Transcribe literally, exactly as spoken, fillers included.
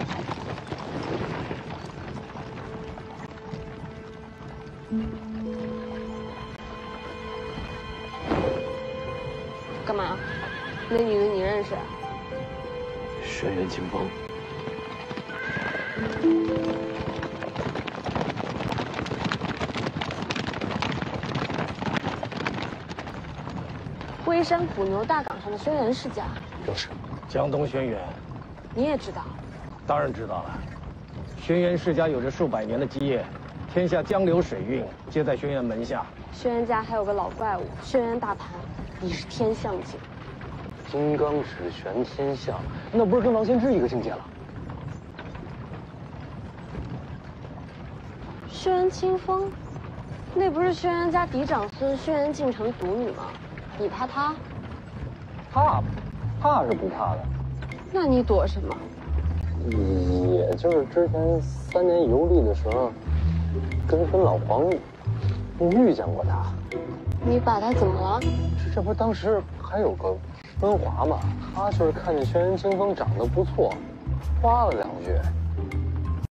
干嘛？那女的你认识？ 轩辕清风。 龟山捕牛大港上的轩辕世家。 就是江东轩辕。 你也知道？ 当然知道了。轩辕世家有着数百年的基业，天下江流水运皆在轩辕门下。 轩辕家还有个老怪物轩辕大盘，已是天象境。 金刚指玄天象，那不是跟王仙芝一个境界了？ 轩辕清风，那不是轩辕家嫡长孙轩辕敬城独女吗？你怕他？ 怕，怕是不怕的。 那你躲什么？ 也就是之前三年游历的时候，跟跟老黄遇见过他。 你把他怎么了？ 这这不当时还有个温华嘛，他就是看见轩辕清风长得不错，夸了两句。